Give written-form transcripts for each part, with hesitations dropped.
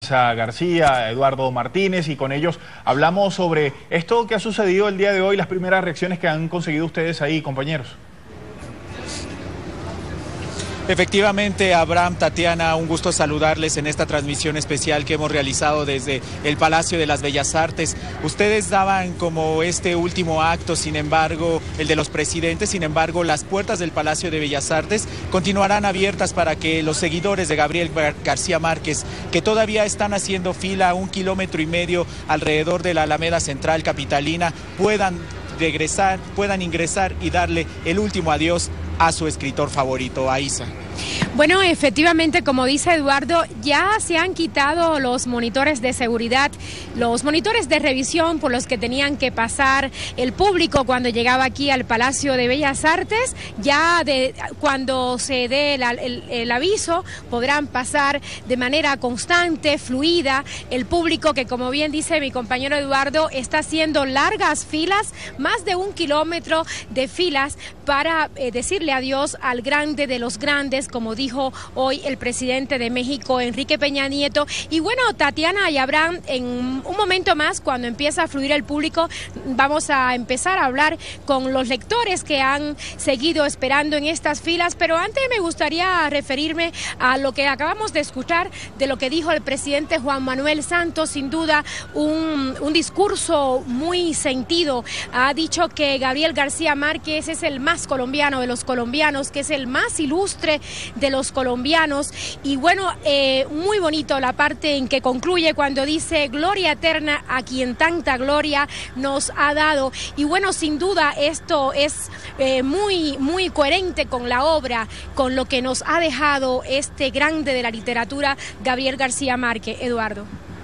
Aranza García, Eduardo Martínez, y con ellos hablamos sobre esto que ha sucedido el día de hoy, las primeras reacciones que han conseguido ustedes ahí, compañeros. Efectivamente, Abraham, Tatiana, un gusto saludarles en esta transmisión especial que hemos realizado desde el Palacio de las Bellas Artes. Ustedes daban como este último acto, sin embargo, el de los presidentes, sin embargo, las puertas del Palacio de Bellas Artes continuarán abiertas para que los seguidores de Gabriel García Márquez, que todavía están haciendo fila 1,5 kilómetros alrededor de la Alameda Central capitalina, puedan ingresar y darle el último adiós a su escritor favorito, Aiza. Bueno, efectivamente, como dice Eduardo, ya se han quitado los monitores de seguridad, los monitores de revisión por los que tenían que pasar el público cuando llegaba aquí al Palacio de Bellas Artes. Ya cuando se dé el aviso, podrán pasar de manera constante, fluida, el público que, como bien dice mi compañero Eduardo, está haciendo largas filas, más de 1 kilómetro de filas para decirle adiós al grande de los grandes, como dijo hoy el presidente de México, Enrique Peña Nieto. Y bueno, Tatiana y Abraham, en un momento más, cuando empieza a fluir el público, vamos a empezar a hablar con los lectores que han seguido esperando en estas filas. Pero antes me gustaría referirme a lo que acabamos de escuchar, de lo que dijo el presidente Juan Manuel Santos. Sin duda, un discurso muy sentido. Ha dicho que Gabriel García Márquez es el más colombiano de los colombianos, que es el más ilustre de los colombianos. Y bueno, muy bonito la parte en que concluye cuando dice: gloria eterna a quien tanta gloria nos ha dado. Y bueno, sin duda esto es muy coherente con la obra, con lo que nos ha dejado este grande de la literatura, Gabriel García Márquez. Eduardo.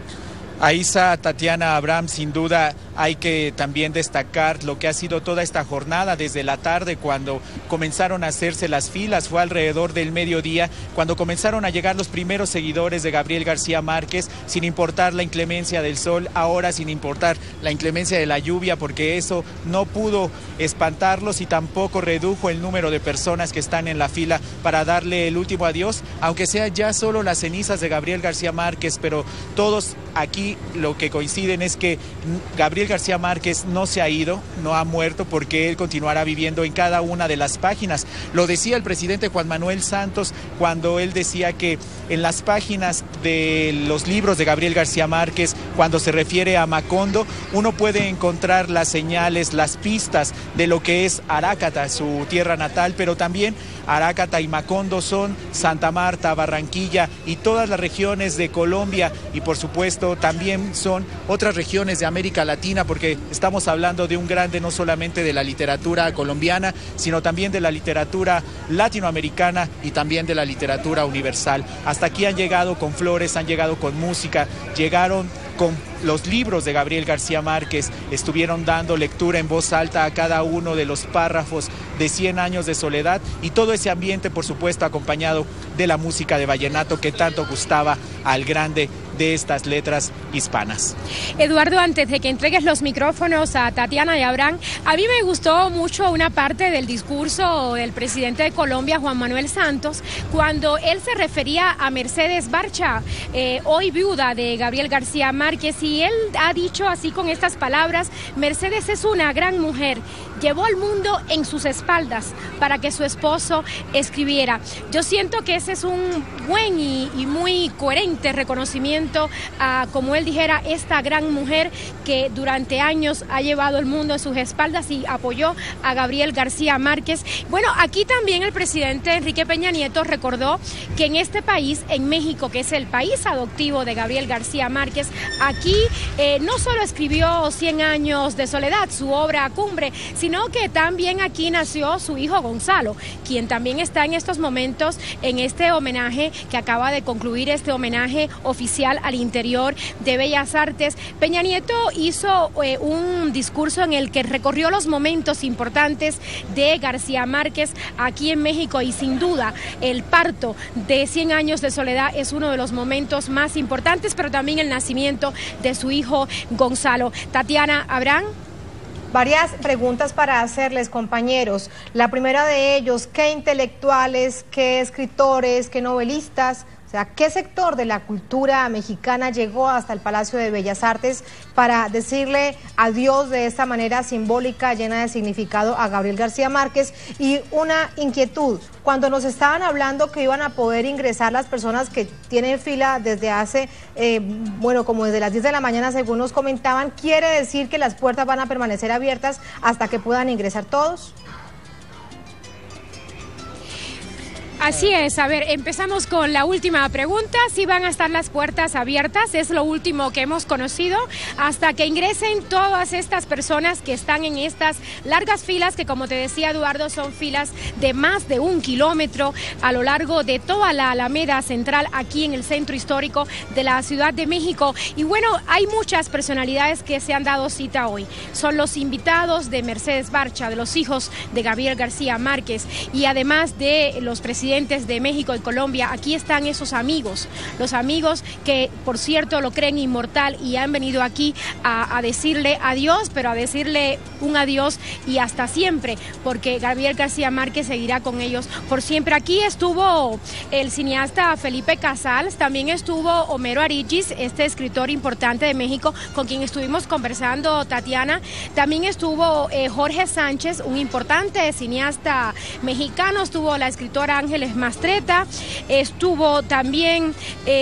Aiza, Tatiana, Abraham, sin duda hay que también destacar lo que ha sido toda esta jornada desde la tarde, cuando comenzaron a hacerse las filas. Fue alrededor del mediodía cuando comenzaron a llegar los primeros seguidores de Gabriel García Márquez, sin importar la inclemencia del sol, ahora sin importar la inclemencia de la lluvia, porque eso no pudo espantarlos y tampoco redujo el número de personas que están en la fila para darle el último adiós, aunque sea ya solo las cenizas de Gabriel García Márquez. Pero todos aquí lo que coinciden es que Gabriel García Márquez no se ha ido, no ha muerto, porque él continuará viviendo en cada una de las páginas. Lo decía el presidente Juan Manuel Santos cuando él decía que en las páginas de los libros de Gabriel García Márquez, cuando se refiere a Macondo, uno puede encontrar las señales, las pistas de lo que es Arácata, su tierra natal, pero también Arácata y Macondo son Santa Marta, Barranquilla y todas las regiones de Colombia, y por supuesto también son otras regiones de América Latina, porque estamos hablando de un grande no solamente de la literatura colombiana, sino también de la literatura latinoamericana y también de la literatura universal. Hasta aquí han llegado con flores, han llegado con música, llegaron con los libros de Gabriel García Márquez, estuvieron dando lectura en voz alta a cada uno de los párrafos de 100 años de soledad, y todo ese ambiente, por supuesto, acompañado de la música de vallenato que tanto gustaba al grande de estas letras hispanas. Eduardo, antes de que entregues los micrófonos a Tatiana y Abraham, a mí me gustó mucho una parte del discurso del presidente de Colombia, Juan Manuel Santos, cuando él se refería a Mercedes Barcha, hoy viuda de Gabriel García Márquez, y él ha dicho así con estas palabras: Mercedes es una gran mujer, llevó al mundo en sus espaldas para que su esposo escribiera. Yo siento que ese es un buen y muy coherente reconocimiento a, como él dijera, esta gran mujer que durante años ha llevado el mundo en sus espaldas y apoyó a Gabriel García Márquez. Bueno, aquí también el presidente Enrique Peña Nieto recordó que en este país, en México, que es el país adoptivo de Gabriel García Márquez, aquí no solo escribió 100 años de soledad, su obra cumbre, sino que también aquí nació su hijo Gonzalo, quien también está en estos momentos en este homenaje que acaba de concluir, este homenaje oficial al interior de Bellas Artes. Peña Nieto hizo un discurso en el que recorrió los momentos importantes de García Márquez aquí en México, y sin duda el parto de 100 años de soledad es uno de los momentos más importantes, pero también el nacimiento de su hijo Gonzalo. Tatiana, Abraham. Varias preguntas para hacerles, compañeros. La primera de ellos: ¿qué intelectuales, qué escritores, qué novelistas sea, ¿qué sector de la cultura mexicana llegó hasta el Palacio de Bellas Artes para decirle adiós de esta manera simbólica, llena de significado a Gabriel García Márquez? Y una inquietud, cuando nos estaban hablando que iban a poder ingresar las personas que tienen fila desde hace, como desde las 10 de la mañana, según nos comentaban, ¿quiere decir que las puertas van a permanecer abiertas hasta que puedan ingresar todos? Así es, a ver, empezamos con la última pregunta, si van a estar las puertas abiertas, es lo último que hemos conocido, hasta que ingresen todas estas personas que están en estas largas filas, que como te decía Eduardo, son filas de más de 1 kilómetro a lo largo de toda la Alameda Central, aquí en el centro histórico de la Ciudad de México. Y bueno, hay muchas personalidades que se han dado cita hoy, son los invitados de Mercedes Barcha, de los hijos de Gabriel García Márquez, y además de los presidentes de México y Colombia. Aquí están esos amigos, los amigos que por cierto lo creen inmortal y han venido aquí a decirle adiós, pero a decirle un adiós y hasta siempre, porque Gabriel García Márquez seguirá con ellos por siempre. Aquí estuvo el cineasta Felipe Casals, también estuvo Homero Arichis, este escritor importante de México con quien estuvimos conversando, Tatiana. También estuvo Jorge Sánchez, un importante cineasta mexicano, estuvo la escritora Ángeles Mastretta, estuvo también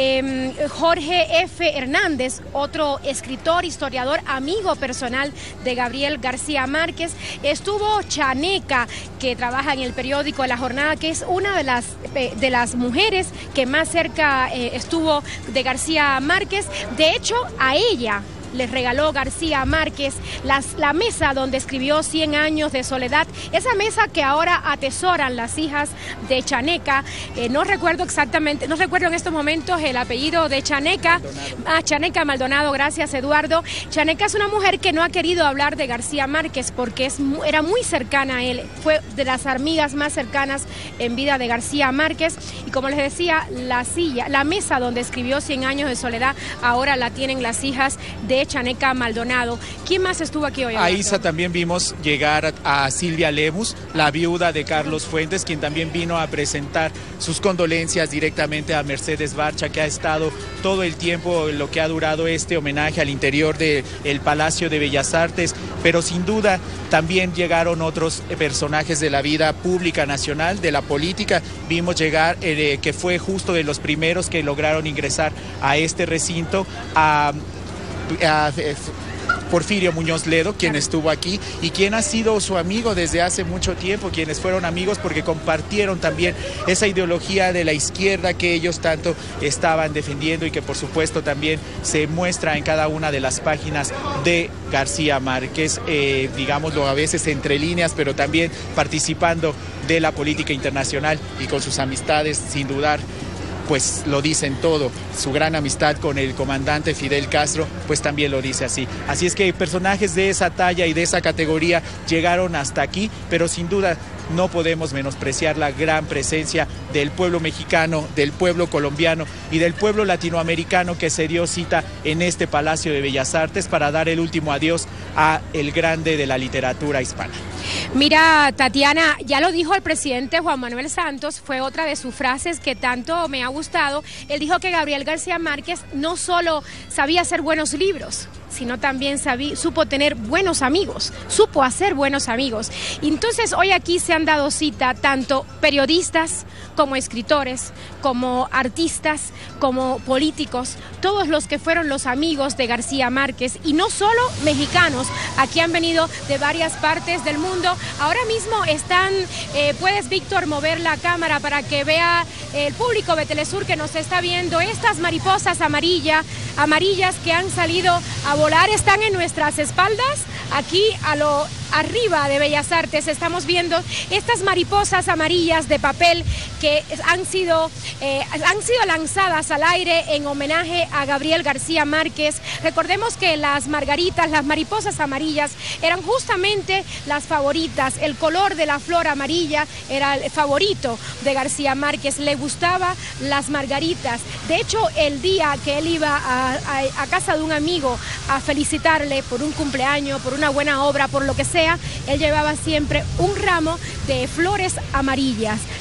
Jorge F. Hernández, otro escritor, historiador, amigo personal de Gabriel García Márquez, estuvo Chaneca, que trabaja en el periódico La Jornada, que es una de las mujeres que más cerca estuvo de García Márquez. De hecho, a ella les regaló García Márquez la mesa donde escribió 100 años de soledad, esa mesa que ahora atesoran las hijas de Chaneca. No recuerdo exactamente, no recuerdo en estos momentos el apellido de Chaneca. Chaneca Maldonado, gracias Eduardo. Chaneca es una mujer que no ha querido hablar de García Márquez porque era muy cercana a él, fue de las amigas más cercanas en vida de García Márquez, y como les decía, la mesa donde escribió 100 años de soledad, ahora la tienen las hijas de Chaneca Maldonado. ¿Quién más estuvo aquí hoy? A Isa también vimos llegar a Silvia Lemus, la viuda de Carlos Fuentes, quien también vino a presentar sus condolencias directamente a Mercedes Barcha, que ha estado todo el tiempo lo que ha durado este homenaje al interior del Palacio de Bellas Artes, pero sin duda también llegaron otros personajes de la vida pública nacional, de la política. Vimos llegar, que fue justo de los primeros que lograron ingresar a este recinto, a Porfirio Muñoz Ledo, quien estuvo aquí y quien ha sido su amigo desde hace mucho tiempo, quienes fueron amigos porque compartieron también esa ideología de la izquierda que ellos tanto estaban defendiendo y que por supuesto también se muestra en cada una de las páginas de García Márquez, digámoslo a veces entre líneas, pero también participando de la política internacional y con sus amistades, sin dudar, pues lo dicen todo. Su gran amistad con el comandante Fidel Castro, pues también lo dice así. Así es que personajes de esa talla y de esa categoría llegaron hasta aquí, pero sin duda no podemos menospreciar la gran presencia del pueblo mexicano, del pueblo colombiano y del pueblo latinoamericano que se dio cita en este Palacio de Bellas Artes para dar el último adiós a el grande de la literatura hispana. Mira, Tatiana, ya lo dijo el presidente Juan Manuel Santos, fue otra de sus frases que tanto me ha gustado. Él dijo que Gabriel García Márquez no solo sabía hacer buenos libros, sino también supo tener buenos amigos, supo hacer buenos amigos. Y entonces hoy aquí se han dado cita tanto periodistas como escritores, como artistas, como políticos, todos los que fueron los amigos de García Márquez, y no solo mexicanos, aquí han venido de varias partes del mundo. Ahora mismo están, puedes Víctor mover la cámara para que vea el público de Telesur que nos está viendo, estas mariposas amarillas que han salido a volar, están en nuestras espaldas, aquí arriba de Bellas Artes estamos viendo estas mariposas amarillas de papel que han sido lanzadas al aire en homenaje a Gabriel García Márquez. Recordemos que las margaritas, las mariposas amarillas, eran justamente las favoritas. El color de la flor amarilla era el favorito de García Márquez. Le gustaba las margaritas. De hecho, el día que él iba a casa de un amigo a felicitarle por un cumpleaños, por una buena obra, por lo que sea, él llevaba siempre un ramo de flores amarillas.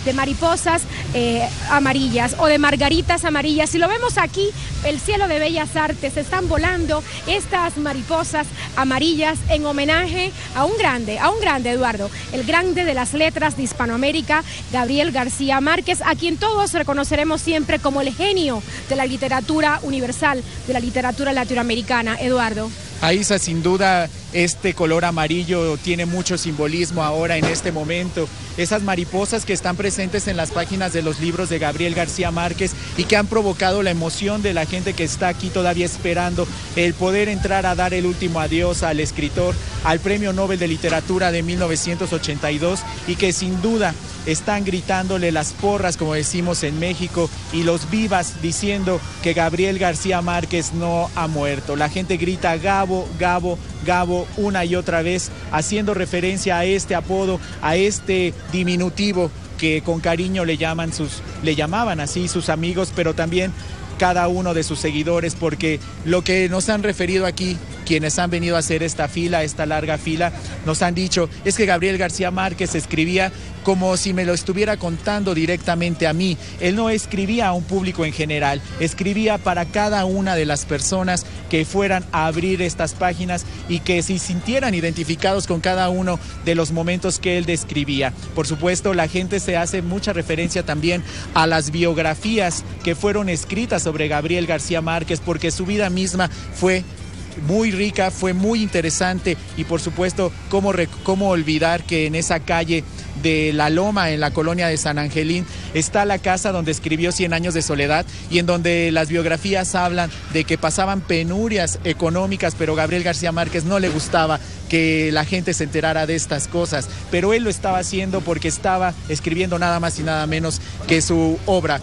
de mariposas amarillas o de margaritas amarillas. Y lo vemos aquí, el cielo de Bellas Artes, están volando estas mariposas amarillas en homenaje a un grande, Eduardo, el grande de las letras de Hispanoamérica, Gabriel García Márquez, a quien todos reconoceremos siempre como el genio de la literatura universal, de la literatura latinoamericana. Eduardo. Aisa, sin duda, este color amarillo tiene mucho simbolismo ahora en este momento. Esas mariposas que están presentes en las páginas de los libros de Gabriel García Márquez y que han provocado la emoción de la gente que está aquí todavía esperando el poder entrar a dar el último adiós al escritor, al Premio Nobel de Literatura de 1982, y que sin duda están gritándole las porras, como decimos en México, y los vivas, diciendo que Gabriel García Márquez no ha muerto. La gente grita Gabo, Gabo, Gabo una y otra vez, haciendo referencia a este apodo, a este diminutivo que con cariño le llamaban así sus amigos, pero también cada uno de sus seguidores, porque lo que nos han referido aquí, quienes han venido a hacer esta fila, esta larga fila, nos han dicho es que Gabriel García Márquez escribía como si me lo estuviera contando directamente a mí. Él no escribía a un público en general, escribía para cada una de las personas que fueran a abrir estas páginas y que se sintieran identificados con cada uno de los momentos que él describía. Por supuesto, la gente se hace mucha referencia también a las biografías que fueron escritas sobre Gabriel García Márquez, porque su vida misma fue muy rica, fue muy interesante, y por supuesto, cómo olvidar que en esa calle de La Loma, en la colonia de San Angelín, está la casa donde escribió 100 años de soledad, y en donde las biografías hablan de que pasaban penurias económicas, pero Gabriel García Márquez no le gustaba que la gente se enterara de estas cosas, pero él lo estaba haciendo porque estaba escribiendo nada más y nada menos que su obra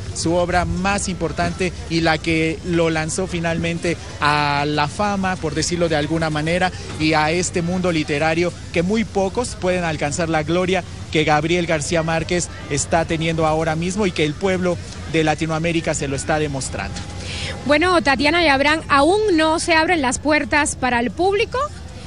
más importante, y la que lo lanzó finalmente a la fama, por decirlo de alguna manera, y a este mundo literario que muy pocos pueden alcanzar la gloria que Gabriel García Márquez está teniendo ahora mismo, y que el pueblo de Latinoamérica se lo está demostrando. Bueno, Tatiana y Abraham, aún no se abren las puertas para el público.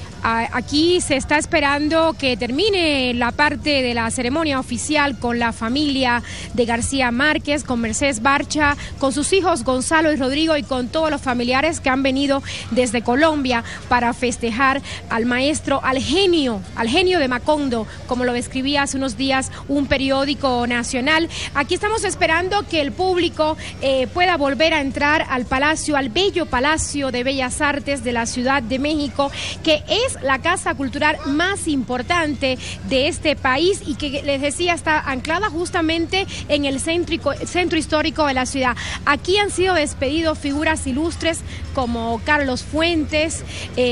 Aquí se está esperando que termine la parte de la ceremonia oficial con la familia de García Márquez, con Mercedes Barcha, con sus hijos Gonzalo y Rodrigo, y con todos los familiares que han venido desde Colombia para festejar al maestro, al genio de Macondo, como lo describía hace unos días un periódico nacional. Aquí estamos esperando que el público pueda volver a entrar al palacio, al bello Palacio de Bellas Artes de la Ciudad de México, que es la casa cultural más importante de este país, y que les decía está anclada justamente en el centro histórico de la ciudad. Aquí han sido despedidos figuras ilustres como Carlos Fuentes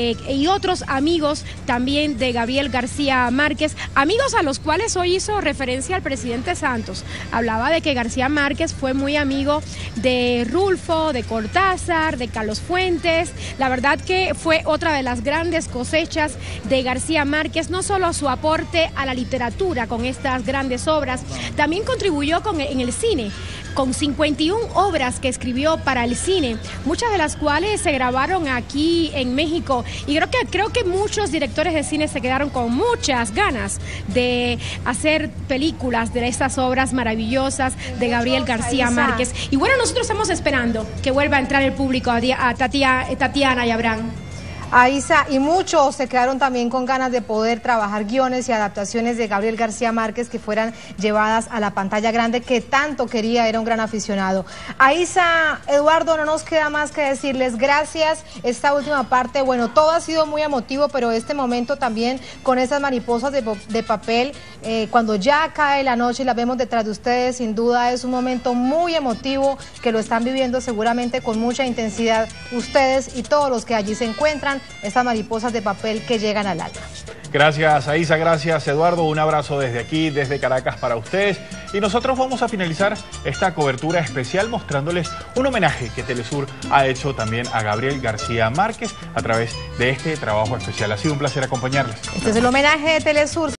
y otros amigos también de Gabriel García Márquez, amigos a los cuales hoy hizo referencia el presidente Santos. Hablaba de que García Márquez fue muy amigo de Rulfo, de Cortázar, de Carlos Fuentes. La verdad que fue otra de las grandes cosechas de García Márquez, no solo su aporte a la literatura con estas grandes obras, también contribuyó en el cine, con 51 obras que escribió para el cine, muchas de las cuales se grabaron aquí en México, y creo que muchos directores de cine se quedaron con muchas ganas de hacer películas de estas obras maravillosas de Gabriel García Márquez. Y bueno, nosotros estamos esperando que vuelva a entrar el público, a Tatiana y Abraham. Aisa, y muchos se quedaron también con ganas de poder trabajar guiones y adaptaciones de Gabriel García Márquez que fueran llevadas a la pantalla grande, que tanto quería, era un gran aficionado. Aisa, Eduardo, no nos queda más que decirles gracias. Esta última parte, bueno, todo ha sido muy emotivo, pero este momento también con esas mariposas de papel, cuando ya cae la noche y las vemos detrás de ustedes, sin duda es un momento muy emotivo que lo están viviendo seguramente con mucha intensidad ustedes y todos los que allí se encuentran, estas mariposas de papel que llegan al alma. Gracias, Aisa, gracias, Eduardo. Un abrazo desde aquí, desde Caracas para ustedes. Y nosotros vamos a finalizar esta cobertura especial mostrándoles un homenaje que Telesur ha hecho también a Gabriel García Márquez a través de este trabajo especial. Ha sido un placer acompañarles. Este es el homenaje de Telesur.